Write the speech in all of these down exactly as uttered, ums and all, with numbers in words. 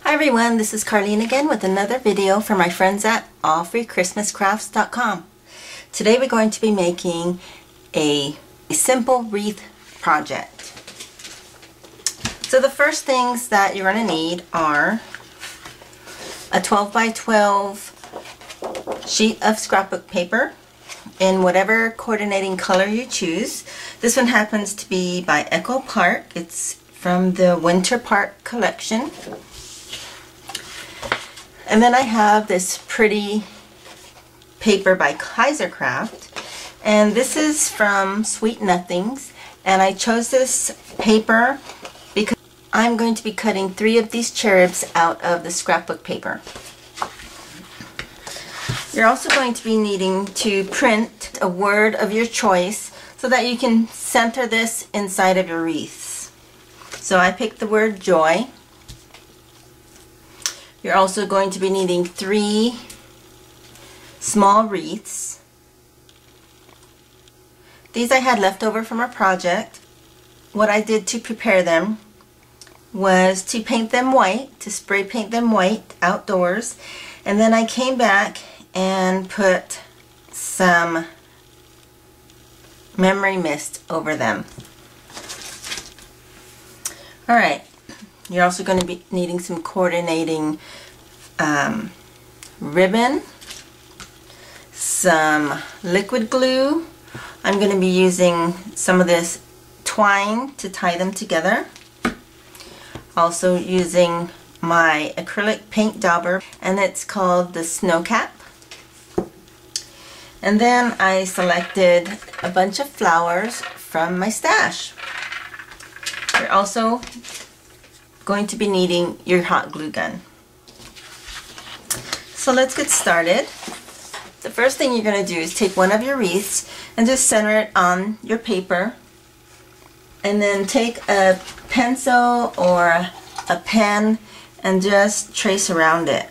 Hi everyone, this is Carlene again with another video for my friends at all free christmas crafts dot com. Today we're going to be making a, a simple wreath project. So the first things that you're going to need are a twelve by twelve sheet of scrapbook paper in whatever coordinating color you choose. This one happens to be by Echo Park. It's from the Winter Park collection. And then I have this pretty paper by Kaisercraft, and this is from Sweet Nothings, and I chose this paper because I'm going to be cutting three of these cherubs out of the scrapbook paper. You're also going to be needing to print a word of your choice so that you can center this inside of your wreaths. So I picked the word joy. You're also going to be needing three small wreaths. These I had left over from a project. What I did to prepare them was to paint them white, to spray paint them white outdoors, and then I came back and put some memory mist over them. Alright. You're also going to be needing some coordinating um, ribbon, some liquid glue. I'm going to be using some of this twine to tie them together. Also using my acrylic paint dauber, and it's called the Snow Cap. And then I selected a bunch of flowers from my stash. You're also going to be needing your hot glue gun. So let's get started. The first thing you're going to do is take one of your wreaths and just center it on your paper, and then take a pencil or a pen and just trace around it.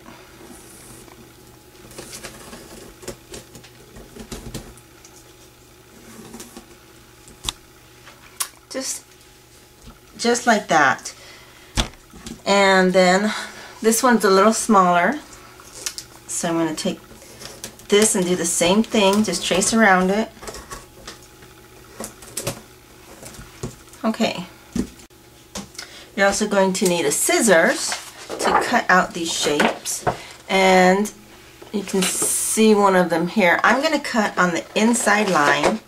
Just just like that. And then this one's a little smaller, so I'm going to take this and do the same thing, just trace around it. Okay. You're also going to need a scissors to cut out these shapes, and you can see one of them here. I'm going to cut on the inside line,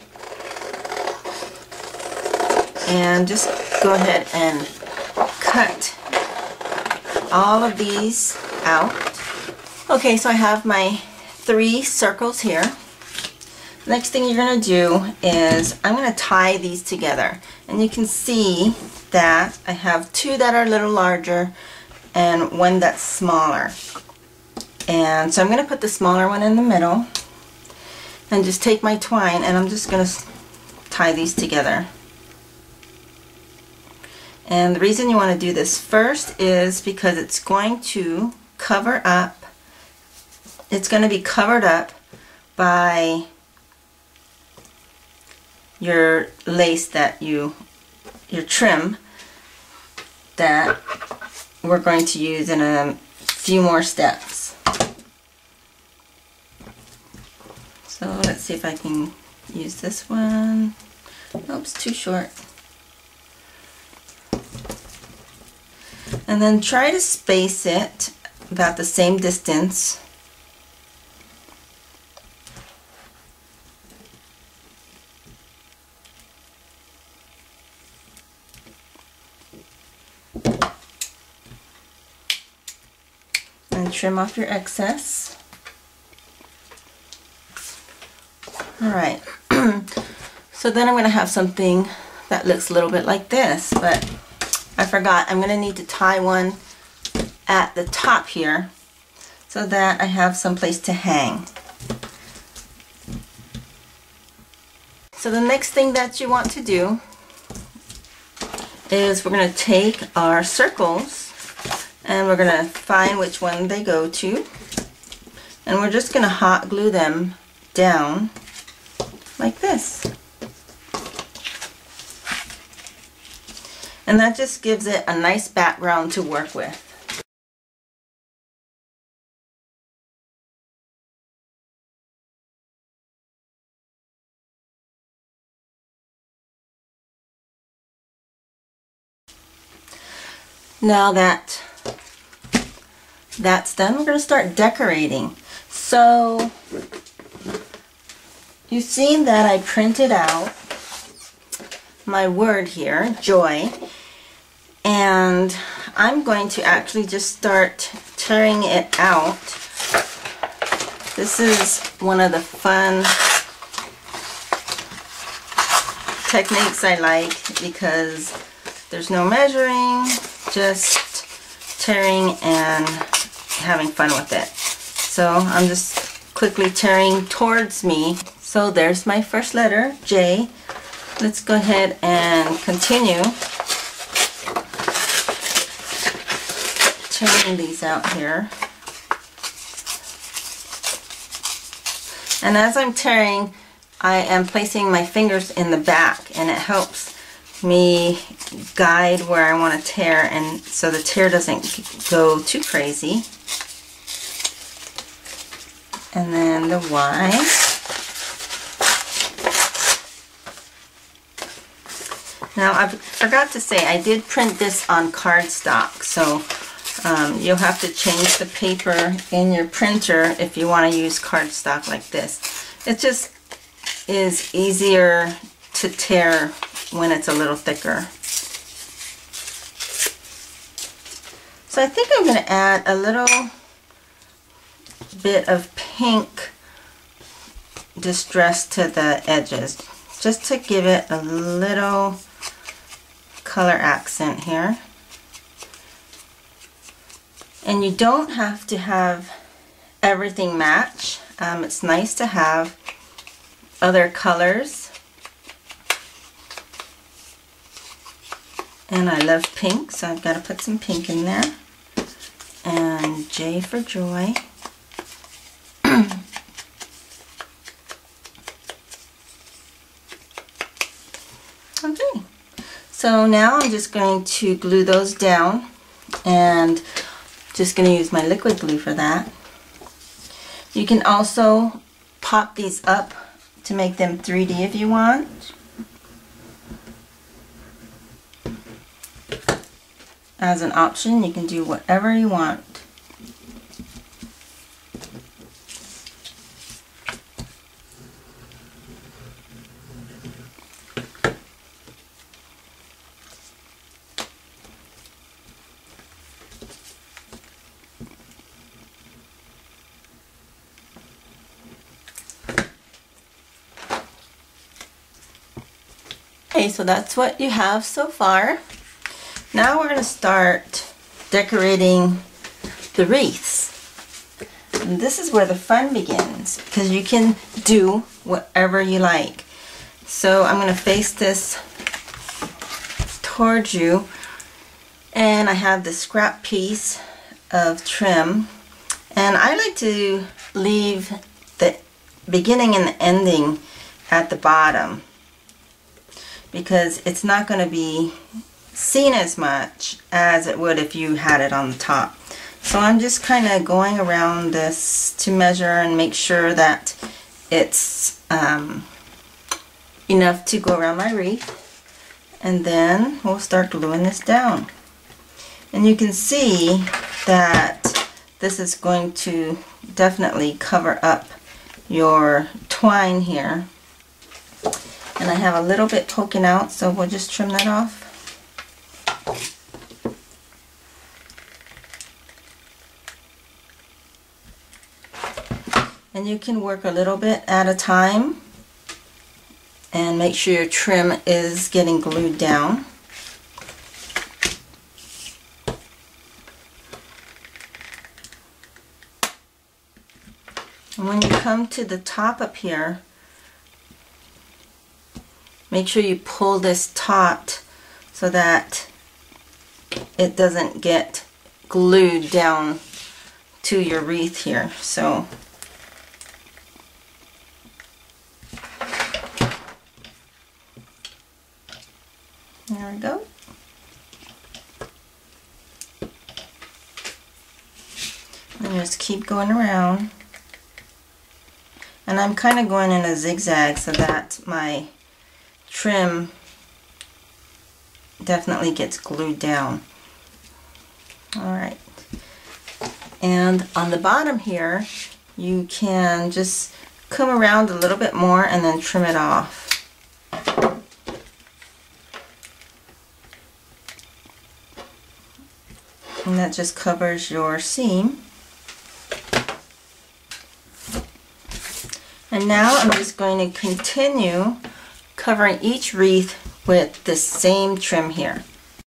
and just go ahead and cut all of these out. Okay, so I have my three circles here. Next thing you're going to do is I'm going to tie these together, and you can see that I have two that are a little larger and one that's smaller. And so I'm going to put the smaller one in the middle and just take my twine, and I'm just going to tie these together. And the reason you want to do this first is because it's going to cover up, it's going to be covered up by your lace that you, your trim that we're going to use in a few more steps. So let's see if I can use this one. Oops, too short. And then try to space it about the same distance. And trim off your excess. Alright, so then I'm going to have something that looks a little bit like this, but I forgot, I'm going to need to tie one at the top here so that I have some place to hang. So the next thing that you want to do is we're going to take our circles and we're going to find which one they go to, and we're just going to hot glue them down like this. And that just gives it a nice background to work with. Now that that's done, we're going to start decorating. So you've seen that I printed out my word here, joy, and I'm going to actually just start tearing it out. This is one of the fun techniques I like because there's no measuring, just tearing and having fun with it. So I'm just quickly tearing towards me. So there's my first letter, J. Let's go ahead and continue tearing these out here. And as I'm tearing, I am placing my fingers in the back, and it helps me guide where I want to tear, and so the tear doesn't go too crazy. And then the Y. Now I forgot to say, I did print this on cardstock, so um, you'll have to change the paper in your printer if you want to use cardstock like this. It just is easier to tear when it's a little thicker. So I think I'm going to add a little bit of pink distress to the edges, just to give it a little color accent here. And you don't have to have everything match. Um, it's nice to have other colors. And I love pink, so I've got to put some pink in there. And J for joy. Okay, so now I'm just going to glue those down, and just going to use my liquid glue for that. You can also pop these up to make them three D if you want. As an option, you can do whatever you want. Okay, so that's what you have so far. Now we're going to start decorating the wreaths. And this is where the fun begins, because you can do whatever you like. So I'm going to face this towards you, and I have the scrap piece of trim, and I like to leave the beginning and the ending at the bottom, because it's not going to be seen as much as it would if you had it on the top. So I'm just kind of going around this to measure and make sure that it's um, enough to go around my wreath, and then we'll start gluing this down. And you can see that this is going to definitely cover up your twine here. And I have a little bit poking out, so we'll just trim that off. And you can work a little bit at a time and make sure your trim is getting glued down. And when you come to the top up here, make sure you pull this taut so that it doesn't get glued down to your wreath here. So there we go. And just keep going around. And I'm kind of going in a zigzag so that my trim definitely gets glued down. Alright. And on the bottom here, you can just come around a little bit more and then trim it off. And that just covers your seam. And now I'm just going to continue covering each wreath with the same trim here.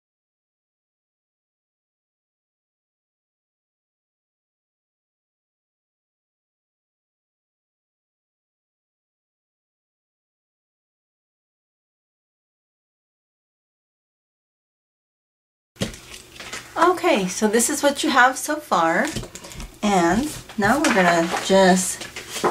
Okay, so this is what you have so far, and now we're gonna just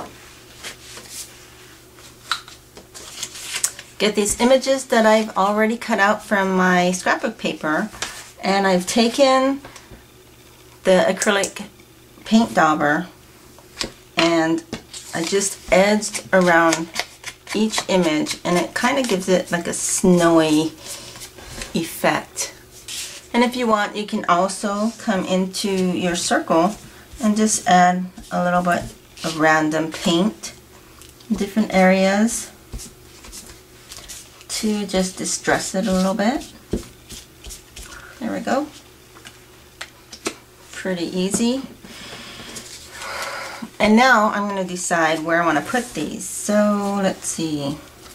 get these images that I've already cut out from my scrapbook paper, and I've taken the acrylic paint dauber and I just edged around each image, and it kind of gives it like a snowy effect. And if you want, you can also come into your circle and just add a little bit of random paint in different areas to just distress it a little bit. There we go. Pretty easy. And now I'm going to decide where I want to put these. So let's see.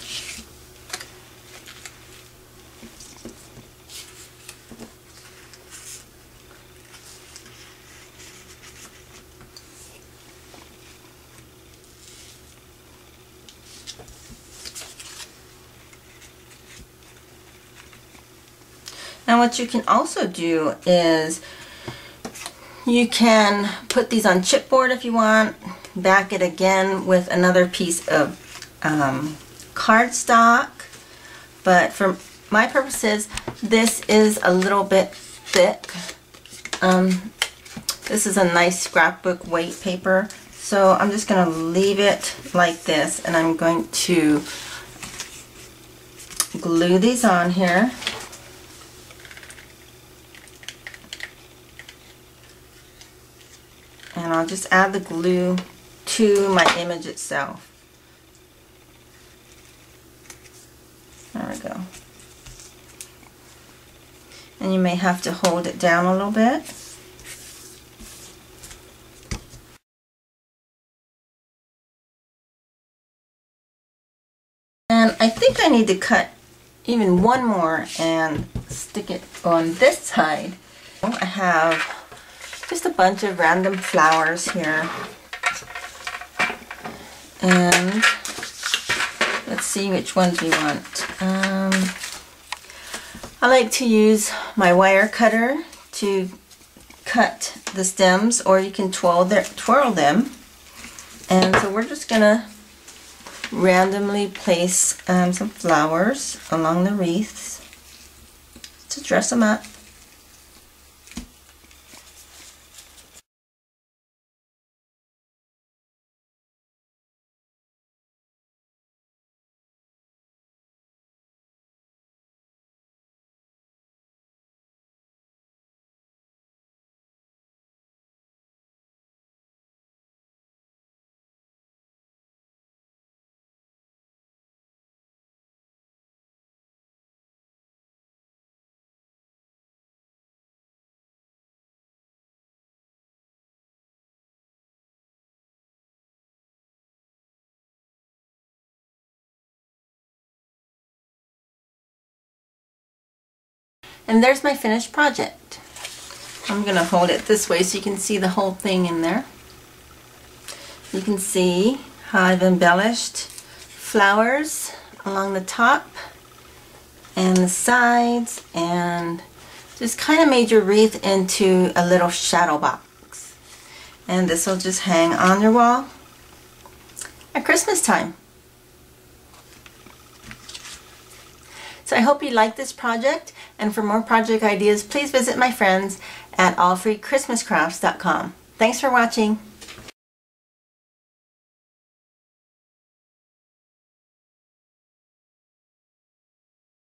Now what you can also do is you can put these on chipboard if you want, back it again with another piece of um, cardstock, but for my purposes this is a little bit thick. Um, this is a nice scrapbook weight paper, so I'm just going to leave it like this, and I'm going to glue these on here. And I'll just add the glue to my image itself. There we go. And you may have to hold it down a little bit. And I think I need to cut even one more and stick it on this side. I have just a bunch of random flowers here, and let's see which ones we want. Um, I like to use my wire cutter to cut the stems, or you can twirl, their, twirl them. And so we're just gonna randomly place um, some flowers along the wreaths to dress them up. And there's my finished project. I'm going to hold it this way so you can see the whole thing in there. You can see how I've embellished flowers along the top and the sides, and just kind of made your wreath into a little shadow box. And this will just hang on your wall at Christmas time. So I hope you like this project, and for more project ideas, please visit my friends at all free christmas crafts dot com. Thanks for watching.